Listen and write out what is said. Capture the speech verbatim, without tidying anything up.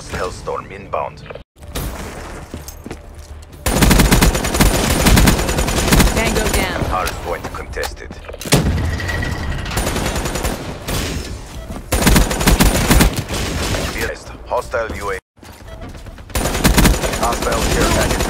Lost Hellstorm inbound. Tango down. Hard point contested. Hostile U A V. Hostile care package